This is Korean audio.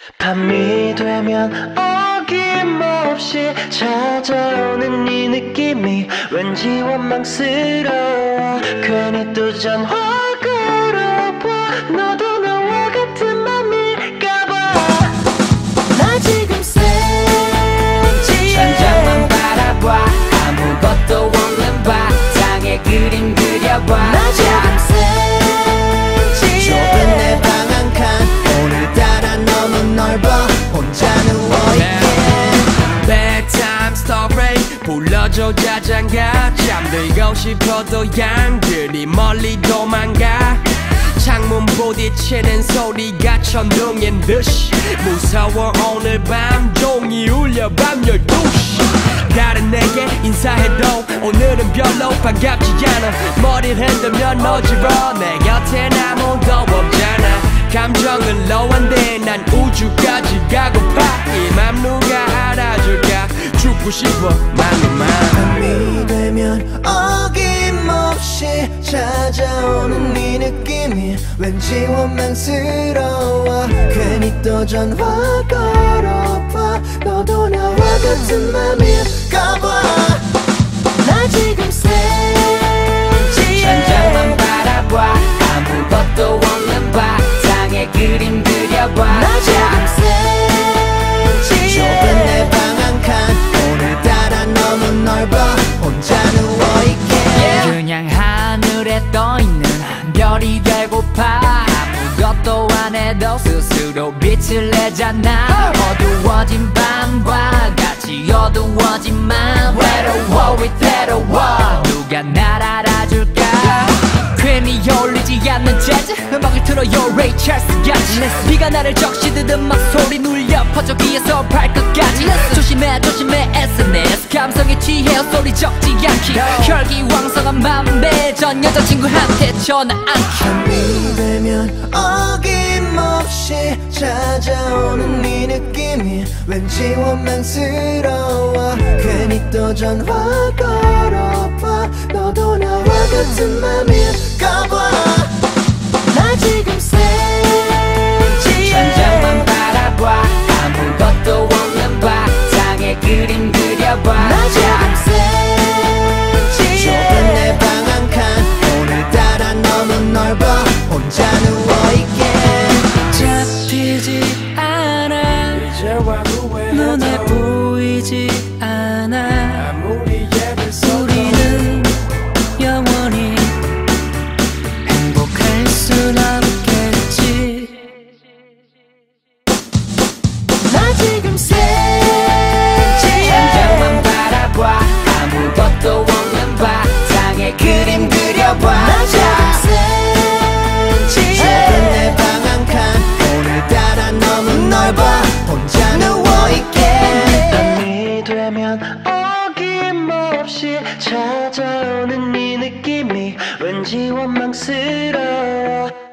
밤이 되면 어김없이 찾아오는 이 느낌이 왠지 원망스러워. 괜히 또 전화 걸어봐. 너도 나와 같은 맘일까봐. 나 지금 센지 천장만 바라봐. 아무것도 없는 바탕에 그림 그려봐. 나 지금 센지 좁은 내 방 한 칸 오늘따라 너무 넓어 혼자 누워있게. Bedtime story 불러줘 자장가. 잠들고 싶어도 양들이 멀리 도망가. 창문 부딪히는 소리가 천둥인 듯이 무서워. 오늘 밤 종이 울려 밤 12시. 다른 내게 인사해도 오늘은 별로 반갑지 않아. 머리를 흔들면 어지러워. 내 곁엔 아무도 없잖아. 감정은 low-한데 난 우주까지 가고파. 이 맘 누가 알아줄까. 죽고 싶어 맘만. 밤이 되면 어김없이 찾아오는 이 느낌이 왠지 원망스러워. 괜히 또 전화 걸어봐. 너도 나와 같은 맘일까봐. 나 지금 센지 천장만 바라봐. 아무것도 없는 바탕에 그림 그려봐. 나 지금 센지 좁은 내 방 한 칸 오늘따라 너무 넓어 혼자 누워있게. 그냥 하늘에 떠있는 별이 되고파. 아무것도 안 해도 스스로 빛을 내잖아. 어두워진 밤과 같이 어두워진 맘. 외로워 위태로워 누가 날 알아줄까. 괜히 어울리지 않는 재즈 음악을 틀어요 레이 찰스 같이. 비가 나를 적시듯 음악 소리 눌려 퍼져 귀에서 발끝까지. 조심해 조심해 SNS 감성에 취해 소리 적지 않기. 혈기왕성한 밤에 전 여자친구한테 전화 않기. 밤이 되면 어김없이 찾아오는 이 느낌이 왠지 원망스러워. 괜히 또 전화 걸어봐. 너도 나와 같은 맘일까봐. 나 지금 센지 천장만 바라봐. 아무것도 없는 바탕에 그림 그려봐. 나 지금 센지 좁은 내 방 한 칸 오늘따라 너무 넓어 혼자 누워있게. 잡히지 않아. 이제와 후회해도 눈에 보이지 않아. 아무리 예를 우리는 영원히 행복할 순 없겠지. 나 지금 센지 천장만 바라봐. 아무것도 없는 바탕에 그림 그려봐. 나 지금 센지 좁은 내 방 한 칸 오늘따라 너무 넓어 혼자 누워있게. 밤이 되면 어김없이 찾아오는 이 느낌이 왠지 원망스러워.